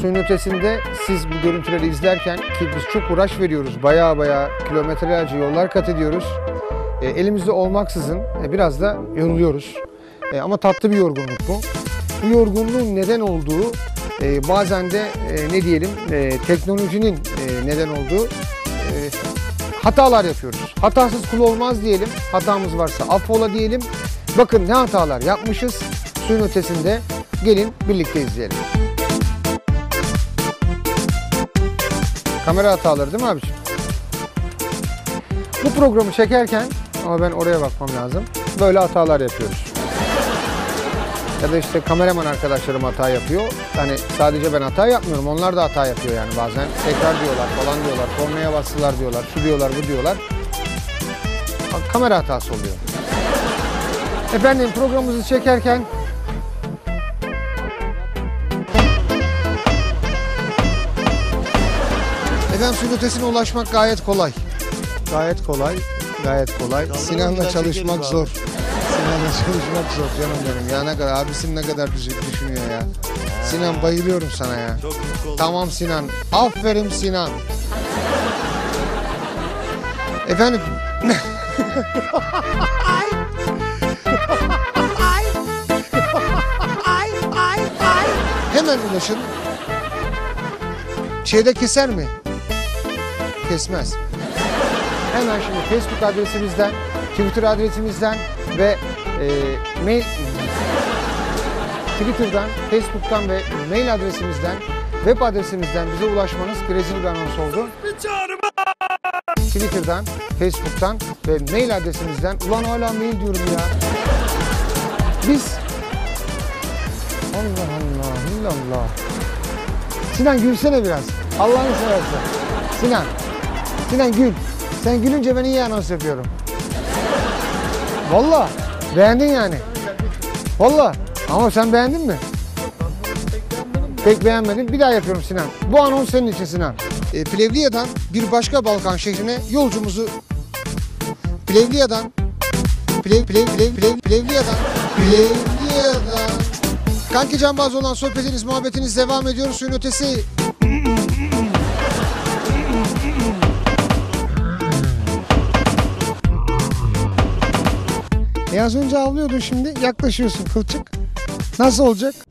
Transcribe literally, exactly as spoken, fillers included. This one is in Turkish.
suyun ötesinde siz bu görüntüleri izlerken ki biz çok uğraş veriyoruz. Baya baya kilometrelerce yollar kat ediyoruz. E, elimizde olmaksızın e, biraz da yoruluyoruz. E, ama tatlı bir yorgunluk bu. Bu yorgunluğun neden olduğu e, bazen de e, ne diyelim e, teknolojinin e, neden olduğu e, hatalar yapıyoruz. Hatasız kul olmaz diyelim. Hatamız varsa affola diyelim. Bakın ne hatalar yapmışız suyun ötesinde. Gelin birlikte izleyelim. Kamera hataları değil mi abiciğim? Bu programı çekerken ama ben oraya bakmam lazım. Böyle hatalar yapıyoruz. Ya da işte kameraman arkadaşlarım hata yapıyor. Hani sadece ben hata yapmıyorum. Onlar da hata yapıyor yani bazen. Tekrar diyorlar falan diyorlar. Kornaya bastılar diyorlar. Şu diyorlar bu diyorlar. Kamera hatası oluyor. Efendim programımızı çekerken Efendim suyun ötesine ulaşmak gayet kolay. Gayet kolay. Gayet kolay. Sinan'la çalışmak zor. Sinan'la çalışmak zor canım benim. Ya ne kadar abisin ne kadar düşünüyor ya. Sinan bayılıyorum sana ya. Çok mutlu oldum. Tamam Sinan. Aferin Sinan. Efendim. Hemen ulaşın. Şeyde keser mi? Kesmez. Hemen şimdi Facebook adresimizden, Twitter adresimizden ve e, mail Twitter'dan, Facebook'tan ve mail adresimizden, web adresimizden bize ulaşmanız rezil bir anons oldu. Twitter'dan, Facebook'tan ve mail adresimizden, ulan hala mail diyorum ya. Biz Allah Allah, illallah. Sinan gülsene biraz. Allah'ını seversen. Sinan. Sinan gül. Sen gülünce ben iyi anons yapıyorum. Vallahi beğendin yani. Vallahi. Ama sen beğendin mi? Pek beğenmedim. Bir daha yapıyorum Sinan. Bu anons senin için Sinan. E, Plevliya'dan bir başka Balkan şehrine yolcumuzu Plevliya'dan Plev, Plev, Plev, Plev, Plevliya'dan Plevliya'dan Kanki Canbaz olan sohbetiniz, muhabbetiniz devam ediyor. Suyun ötesi. E az önce avlıyordun, şimdi yaklaşıyorsun kılçık. Nasıl olacak?